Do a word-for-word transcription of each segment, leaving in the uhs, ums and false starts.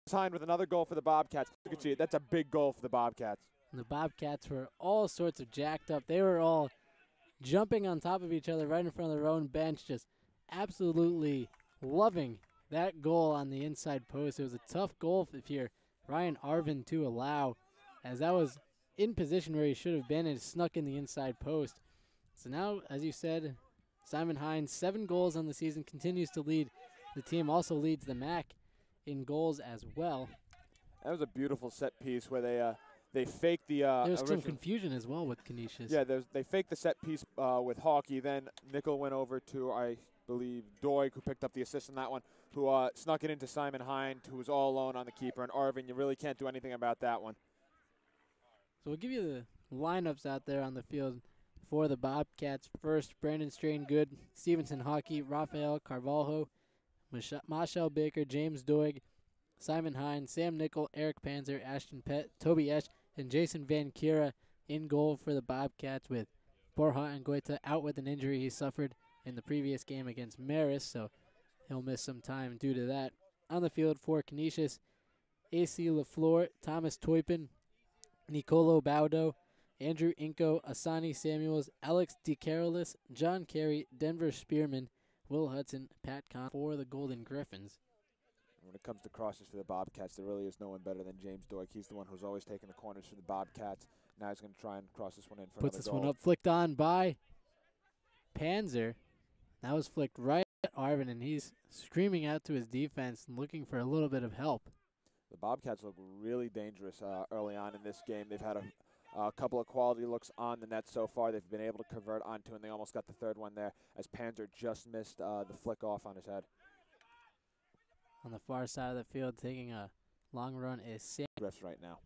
Signed with another goal for the Bobcats. You can see it. That's a big goal for the Bobcats. And the Bobcats were all sorts of jacked up. They were all jumping on top of each other right in front of their own bench, just absolutely loving that goal on the inside post. It was a tough goal if you're Ryan Arvin to allow, as that was in position where he should have been and snuck in the inside post. So now, as you said, Simon Hines, seven goals on the season, continues to lead. The team also leads the M A C in goals as well. That was a beautiful set piece where they uh, they faked the. Uh, there was some original- confusion as well with Canisius. Yeah, there's, they faked the set piece uh, with Hawkey. Then Nickel went over to, I believe, Doig, who picked up the assist on that one, who uh, snuck it into Simon Hind, who was all alone on the keeper. And Arvin, you really can't do anything about that one. So we'll give you the lineups out there on the field for the Bobcats. First, Brandon Strain Good, Stevenson Hockey, Rafael Carvalho, Mashel Baker, James Doig, Simon Hines, Sam Nickel, Eric Panzer, Ashton Pett, Toby Esch, and Jason Van Kira in goal for the Bobcats, with Borja Anguita out with an injury he suffered in the previous game against Maris, so he'll miss some time due to that. On the field for Canisius, A C LaFleur, Thomas Toypin, Nicolo Baudo, Andrew Inco, Asani Samuels, Alex DeCarolis, John Carey, Denver Spearman, Will Hudson, Pat Con for the Golden Griffins. When it comes to crosses for the Bobcats, there really is no one better than James Doig. He's the one who's always taking the corners for the Bobcats. Now he's going to try and cross this one in for Puts another this goal. one up, flicked on by Panzer. That was flicked right at Arvin, and he's screaming out to his defense and looking for a little bit of help. The Bobcats look really dangerous uh, early on in this game. They've had a, a couple of quality looks on the net so far. They've been able to convert onto, and they almost got the third one there as Panzer just missed uh, the flick off on his head. On the far side of the field, taking a long run is Sam. Refs right now.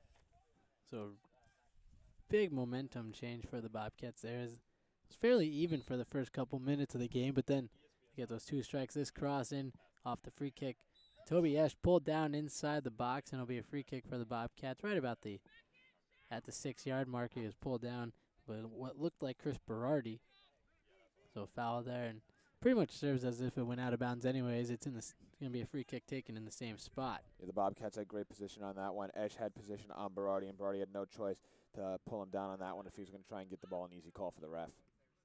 So big momentum change for the Bobcats there. It's fairly even for the first couple minutes of the game, but then you get those two strikes. This cross in off the free kick. Toby Esch pulled down inside the box, and it'll be a free kick for the Bobcats right about the at the six-yard mark. He was pulled down, but what looked like Chris Berardi. So foul there, and pretty much serves as if it went out of bounds anyways. It's in the going to be a free kick taken in the same spot. Yeah, the Bobcats had great position on that one. Esch had position on Berardi, and Berardi had no choice to pull him down on that one if he was going to try and get the ball. An easy call for the ref.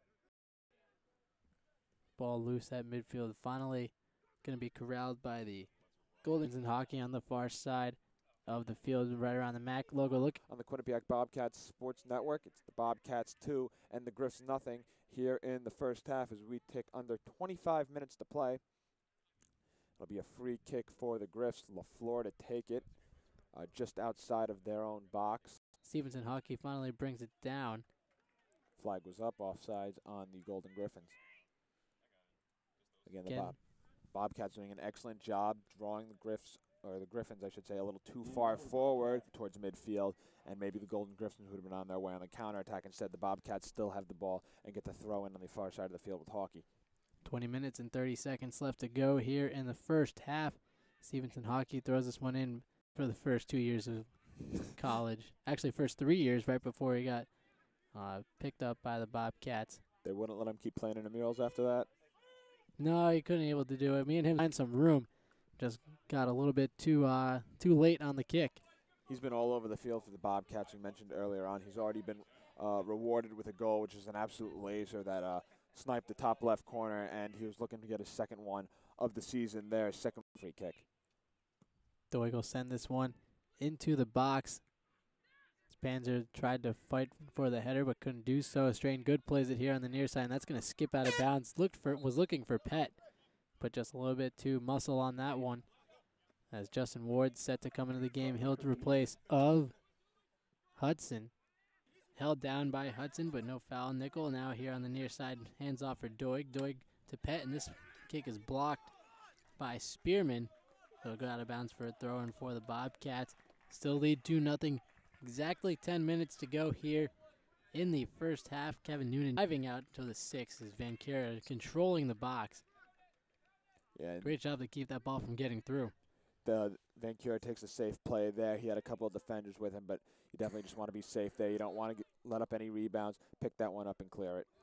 Ball loose at midfield. Finally going to be corralled by the Goldens in Hockey on the far side of the field, right around the M A C logo. Look on the Quinnipiac Bobcats Sports Network. It's the Bobcats two and the Griffs nothing here in the first half as we tick under twenty-five minutes to play. It'll be a free kick for the Griffs. LaFleur to take it uh, just outside of their own box. Stevenson Hockey finally brings it down. Flag was up, offsides on the Golden Griffins. Again, the Bob Bobcats doing an excellent job drawing the Griffs, or the Griffins, I should say, a little too far forward towards midfield, and maybe the Golden Griffins would have been on their way on the counterattack. Instead, the Bobcats still have the ball and get to throw in on the far side of the field with Hockey. twenty minutes and thirty seconds left to go here in the first half. Stevenson Hockey throws this one in for the first two years of college. Actually, first three years right before he got uh, picked up by the Bobcats. They wouldn't let him keep playing in the murals after that? No, he couldn't able to do it. Me and him find some room. Just got a little bit too uh, too late on the kick. He's been all over the field for the Bobcats. We mentioned earlier on. He's already been uh, rewarded with a goal, which is an absolute laser that uh, sniped the top left corner, and he was looking to get his second one of the season there, second free kick. Doig will send this one into the box. Panzer tried to fight for the header but couldn't do so. Strain Good plays it here on the near side, and that's going to skip out of bounds. Looked for was looking for Pett, but just a little bit too muscle on that one. As Justin Ward set to come into the game, he'll replace of Hudson. Held down by Hudson, but no foul. Nickel now here on the near side, hands off for Doig. Doig to Pett, and this kick is blocked by Spearman. It'll go out of bounds for a throw-in for the Bobcats. Still lead two nothing. Exactly ten minutes to go here in the first half. Kevin Noonan driving out to the six as Van Kira controlling the box. Yeah, great job to keep that ball from getting through. The Van Kira takes a safe play there. He had a couple of defenders with him, but you definitely just want to be safe there. You don't want to let up any rebounds. Pick that one up and clear it.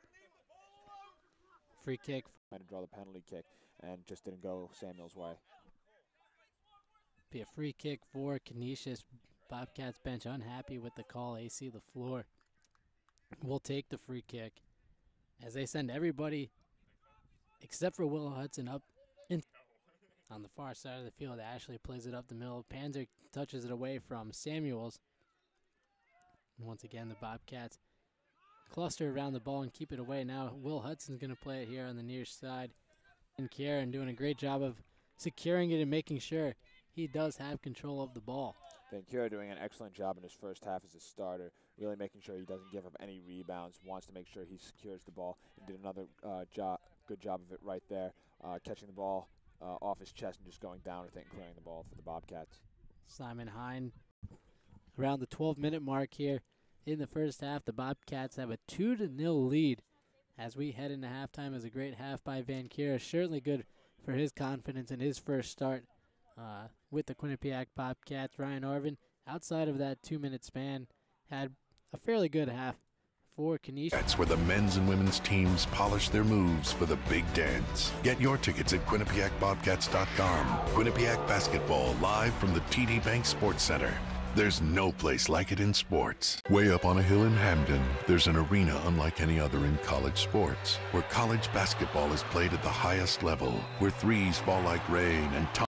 Free kick. Trying to draw the penalty kick and just didn't go Samuel's way. Be a free kick for Canisius. Bobcats bench unhappy with the call. A C LaFleur will take the free kick as they send everybody except for Will Hudson up in on the far side of the field. Ashley plays it up the middle. Panzer touches it away from Samuels. And once again, the Bobcats cluster around the ball and keep it away. Now Will Hudson's going to play it here on the near side. And Kieran doing a great job of securing it and making sure he does have control of the ball. Vancouver doing an excellent job in his first half as a starter, really making sure he doesn't give up any rebounds, wants to make sure he secures the ball, and did another uh, job, good job of it right there, uh, catching the ball uh, off his chest and just going down with it and clearing the ball for the Bobcats. Simon Hine around the twelve-minute mark here in the first half. The Bobcats have a two to nil lead as we head into halftime. Is a great half by Vancouver. Certainly good for his confidence in his first start uh, with the Quinnipiac Bobcats. Ryan Arvin, outside of that two-minute span, had a fairly good half for Canisius. That's where the men's and women's teams polish their moves for the big dance. Get your tickets at Quinnipiac Bobcats dot com. Quinnipiac basketball live from the T D Bank Sports Center. There's no place like it in sports. Way up on a hill in Hamden, there's an arena unlike any other in college sports, where college basketball is played at the highest level, where threes fall like rain and top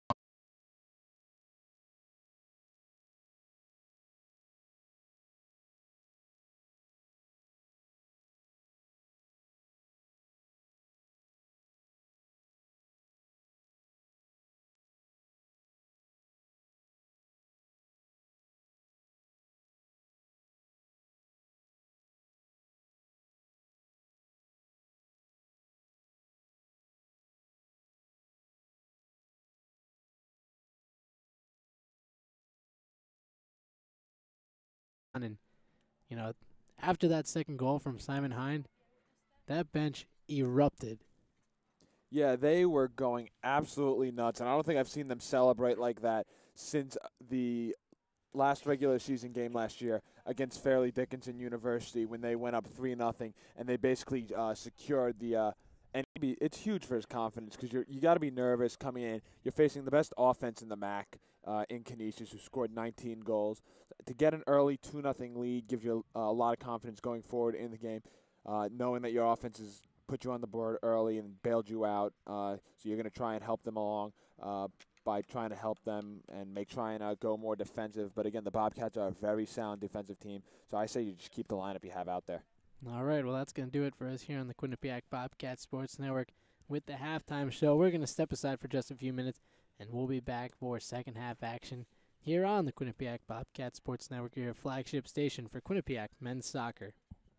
And, you know, after that second goal from Simon Hine, that bench erupted. Yeah, they were going absolutely nuts, and I don't think I've seen them celebrate like that since the last regular season game last year against Fairleigh Dickinson University when they went up three nothing, and they basically uh, secured the uh, – and it's huge for his confidence because you you got to be nervous coming in. You're facing the best offense in the M A C uh, in Canisius, who scored nineteen goals. To get an early two nothing lead gives you a, a lot of confidence going forward in the game, uh, knowing that your offense has put you on the board early and bailed you out. Uh, so you're going to try and help them along uh, by trying to help them and make try and uh, go more defensive. But, again, the Bobcats are a very sound defensive team, so I say you just keep the lineup you have out there. All right, well, that's going to do it for us here on the Quinnipiac Bobcat Sports Network with the halftime show. We're going to step aside for just a few minutes, and we'll be back for second half action here on the Quinnipiac Bobcat Sports Network, your flagship station for Quinnipiac men's soccer.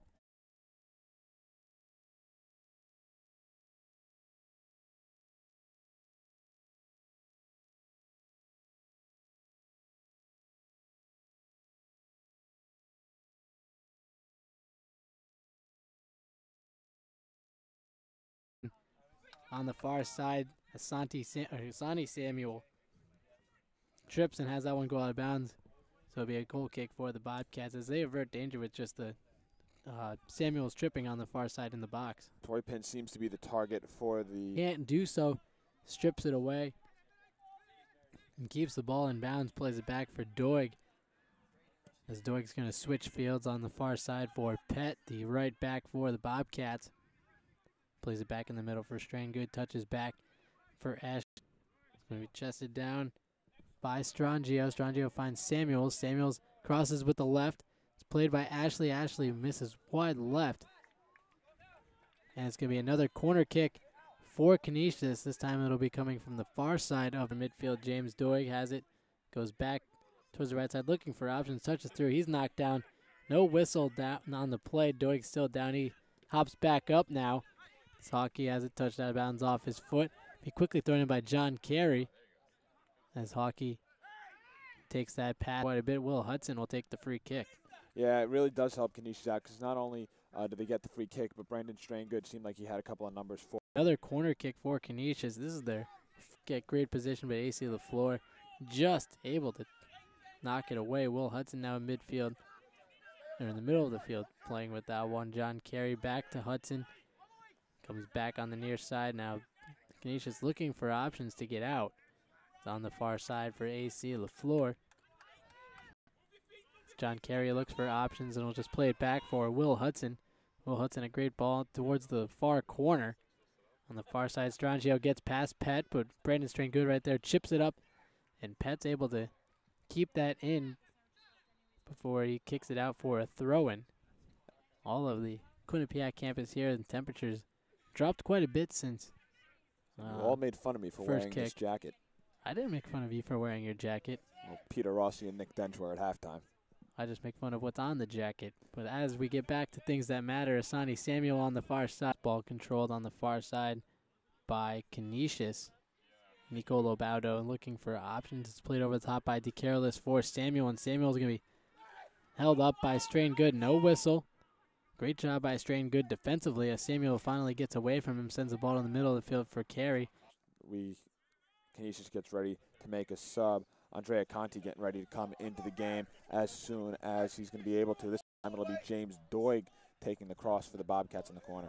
On the far side, Asante Sam- Asante Samuel trips and has that one go out of bounds. So it'll be a goal kick for the Bobcats as they avert danger with just the uh, Samuel's tripping on the far side in the box. Toypin seems to be the target for the... Can't do so. Strips it away and keeps the ball in bounds. Plays it back for Doig. As Doig's going to switch fields on the far side for Pett, the right back for the Bobcats. Plays it back in the middle for Strain. Good touches back for Ash. It's going to be chested down by Strangio. Strangio finds Samuels. Samuels crosses with the left. It's played by Ashley. Ashley misses wide left. And it's going to be another corner kick for Canisius. This time it'll be coming from the far side of the midfield. James Doig has it. Goes back towards the right side looking for options. Touches through. He's knocked down. No whistle down on the play. Doig's still down. He hops back up now. Hockey has it touched out of bounds off his foot. Be quickly thrown in by John Carey. As Hockey takes that pass quite a bit. Will Hudson will take the free kick. Yeah, it really does help Canisius out because not only uh, did they get the free kick, but Brandon Straingood seemed like he had a couple of numbers for. Another corner kick for Canisius. This is their get great position, but A C LaFleur just able to knock it away. Will Hudson now in midfield. They're in the middle of the field playing with that one. John Carey back to Hudson. Comes back on the near side now. Canisius looking for options to get out. It's on the far side for A C LaFleur. John Carey looks for options and will just play it back for Will Hudson. Will Hudson, a great ball towards the far corner. On the far side, Strangio gets past Pett, but Brandon Strain good right there, chips it up, and Pett's able to keep that in before he kicks it out for a throw-in. All of the Quinnipiac campus here, the temperatures dropped quite a bit since uh, You all made fun of me for wearing kick. this jacket. I didn't make fun of you for wearing your jacket. Well, Peter Rossi and Nick Dench were at halftime. I just make fun of what's on the jacket. But as we get back to things that matter, Asani Samuel on the far side. Ball controlled on the far side by Canisius. Nicolo Baudo looking for options. It's played over the top by DeCarolis for Samuel, and Samuel's going to be held up by Strain Good. No whistle. Great job by Strain Good defensively as Samuel finally gets away from him, sends the ball in the middle of the field for Carey. We, Canisius gets ready to make a sub. Andrea Conti getting ready to come into the game as soon as he's going to be able to. This time it'll be James Doig taking the cross for the Bobcats in the corner.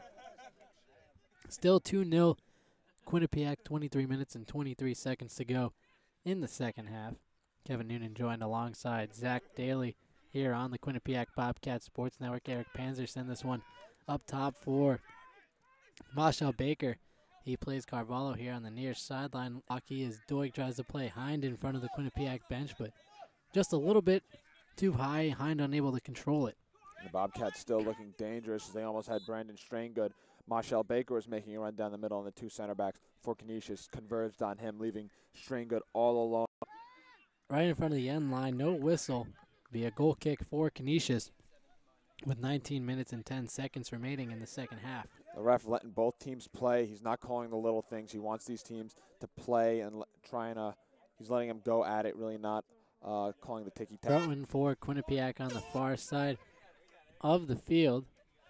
Still two nil Quinnipiac, twenty-three minutes and twenty-three seconds to go in the second half. Kevin Noonan joined alongside Zach Daly here on the Quinnipiac Bobcat Sports Network. Eric Panzer sent this one up top for Marshall Baker. He plays Carvalho here on the near sideline. Lucky as Doig tries to play Hind in front of the Quinnipiac bench, but just a little bit too high. Hind unable to control it. And the Bobcats still looking dangerous as they almost had Brandon Straingood. Marshall Baker was making a run down the middle, and the two center backs for Canisius converged on him, leaving Straingood all alone. Right in front of the end line, no whistle. Be a goal kick for Canisius with nineteen minutes and ten seconds remaining in the second half. The ref letting both teams play. He's not calling the little things. He wants these teams to play and le- trying to, he's letting them go at it, really not uh, calling the ticky-tack. Throw-in for Quinnipiac on the far side of the field.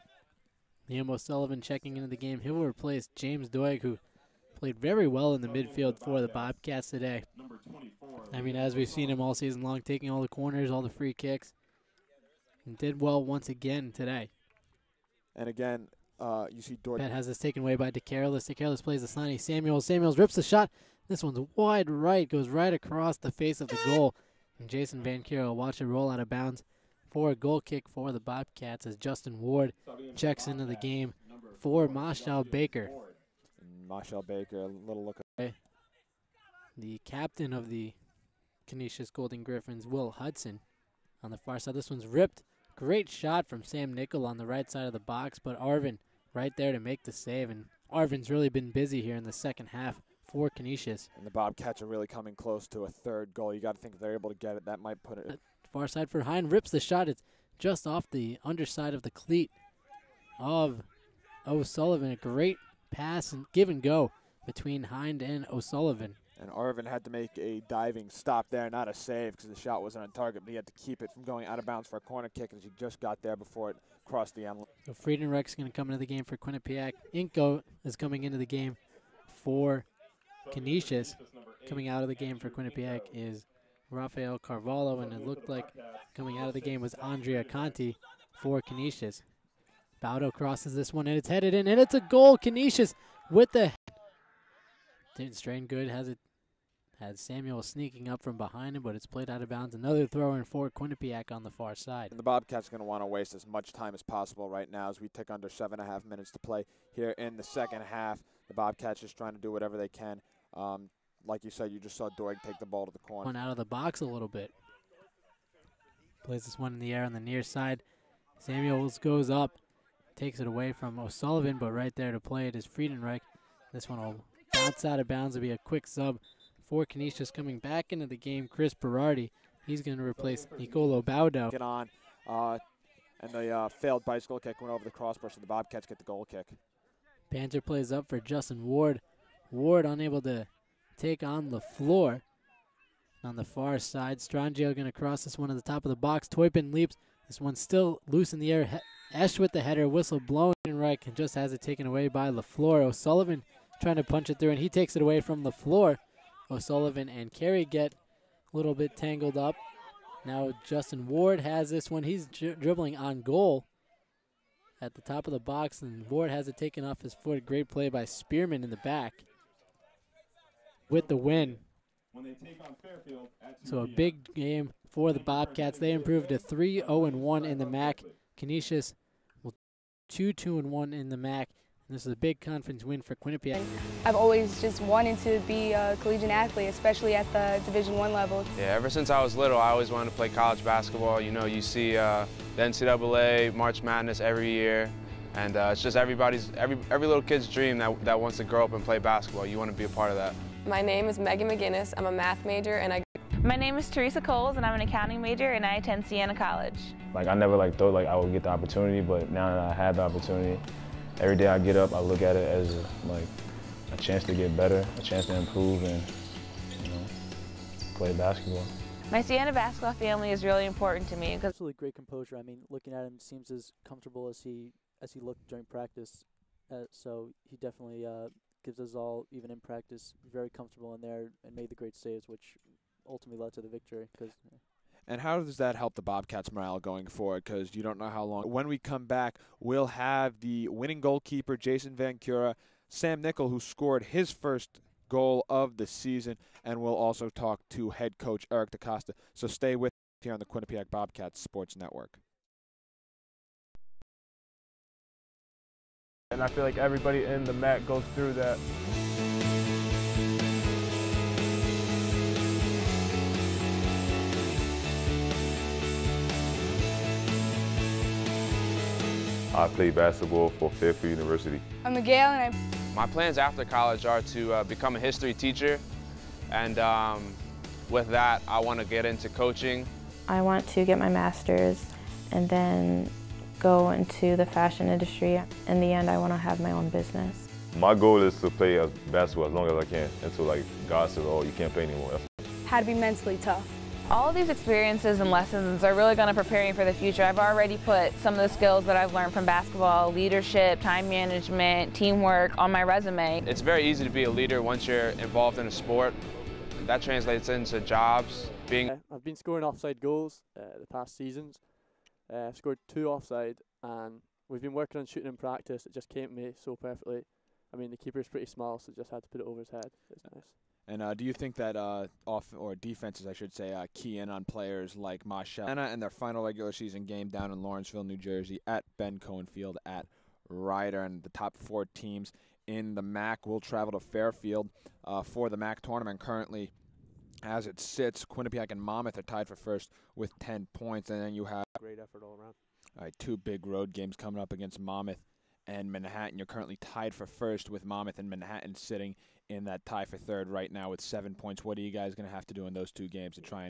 Liam O'Sullivan checking into the game. He will replace James Doig, who played very well in the midfield for the Bobcats today. I mean, as we've seen him all season long, taking all the corners, all the free kicks, and did well once again today. And again, uh, you see Doig. Pett has this taken away by DeCarolis. DeCarolis plays the Asani Samuels. Samuels rips the shot. This one's wide right, goes right across the face of the goal. And Jason Van Kier will watch it roll out of bounds for a goal kick for the Bobcats as Justin Ward checks into the game for Marshall Baker. And Marshall Baker, a little look. Okay. The captain of the Canisius Golden Griffins, Will Hudson, on the far side. This one's ripped. Great shot from Sam Nickel on the right side of the box, but Arvin right there to make the save. And Arvin's really been busy here in the second half for Canisius. And the Bobcats are really coming close to a third goal. You got to think if they're able to get it, that might put it. Uh, far side for Hind, rips the shot. It's just off the underside of the cleat of O'Sullivan. A great pass and give and go between Hind and O'Sullivan. And Arvin had to make a diving stop there, not a save because the shot wasn't on target, but he had to keep it from going out of bounds for a corner kick as he just got there before it crossed the end line. So Friedenreich's going to come into the game for Quinnipiac. Inco is coming into the game for Canisius. Coming out of the game for Quinnipiac is Rafael Carvalho, and it looked like coming out of the game was Andrea Conti for Canisius. Baudo crosses this one, and it's headed in, and it's a goal. Canisius with the didn't strain good, has it had Samuel sneaking up from behind him, but it's played out of bounds. Another throw in for Quinnipiac on the far side. And the Bobcats are going to want to waste as much time as possible right now as we tick under seven and a half minutes to play here in the second half. The Bobcats just trying to do whatever they can. Um, like you said, you just saw Doig take the ball to the corner. One out of the box a little bit. Plays this one in the air on the near side. Samuels goes up, takes it away from O'Sullivan, but right there to play it is Friedenreich. This one will bounce out of bounds. It'll be a quick sub for Canisius. Coming back into the game, Chris Berardi. He's going to replace Nicolo Baudo. Get on. Uh, and the uh, failed bicycle kick went over the crossbar, so the Bobcats get the goal kick. Panther plays up for Justin Ward. Ward unable to take on the floor. On the far side, Strangio going to cross this one at the top of the box. Toypin leaps. This one's still loose in the air. He Esch with the header, whistle blown. Right, and just has it taken away by LaFleur. O'Sullivan trying to punch it through, and he takes it away from LaFleur. O'Sullivan and Carey get a little bit tangled up. Now Justin Ward has this one. He's dri- dribbling on goal at the top of the box, and Ward has it taken off his foot. Great play by Spearman in the back with the win when they take on Fairfield at So a big game for the Bobcats. They improved to three oh and one in the M A C. Canisius will two two and one in the M A C. And this is a big conference win for Quinnipiac. I've always just wanted to be a collegiate athlete, especially at the Division One level. Yeah, ever since I was little, I always wanted to play college basketball. You know, you see uh, the N C double A, March Madness every year, and uh, it's just everybody's, every, every little kid's dream that, that wants to grow up and play basketball. You want to be a part of that. My name is Megan McGinnis. I'm a math major, and I. My name is Teresa Coles, and I'm an accounting major, and I attend Siena College. Like, I never like thought like I would get the opportunity, but now that I had the opportunity, every day I get up, I look at it as like a chance to get better, a chance to improve, and you know, play basketball. My Siena basketball family is really important to me. Absolutely great composure. I mean, looking at him, seems as comfortable as he as he looked during practice. Uh, so he definitely uh, gives us all, even in practice, very comfortable in there and made the great saves, which ultimately led to the victory. Cause, yeah. And how does that help the Bobcats' morale going forward? Because you don't know how long. When we come back, we'll have the winning goalkeeper, Jason Van Cura, Sam Nickel, who scored his first goal of the season, and we'll also talk to head coach Eric DaCosta. So stay with us here on the Quinnipiac Bobcats Sports Network. And I feel like everybody in the M A C goes through that. I play basketball for Fairfield University. I'm Miguel, and I. My plans after college are to uh, become a history teacher, and um, with that, I want to get into coaching. I want to get my master's and then go into the fashion industry. In the end, I want to have my own business. My goal is to play as basketball as long as I can until like God says, oh, you can't play anymore. Had to be mentally tough. All of these experiences and lessons are really going to prepare me for the future. I've already put some of the skills that I've learned from basketball, leadership, time management, teamwork, on my resume. It's very easy to be a leader once you're involved in a sport. That translates into jobs. Being uh, I've been scoring offside goals uh, the past seasons. Uh, I've scored two offside, and we've been working on shooting in practice. It just came to me so perfectly. I mean, the keeper's pretty small, so just had to put it over his head. It's nice. And uh, do you think that uh, off or defenses, I should say, uh, key in on players like Marshall and their final regular season game down in Lawrenceville, New Jersey, at Ben Cohen Field at Ryder, and the top four teams in the M A C will travel to Fairfield uh, for the M A C tournament. Currently, as it sits, Quinnipiac and Monmouth are tied for first with ten points, and then you have Great effort all around. All right, two big road games coming up against Monmouth and Manhattan. You're currently tied for first with Monmouth and Manhattan sitting in that tie for third right now with seven points. What are you guys going to have to do in those two games to try and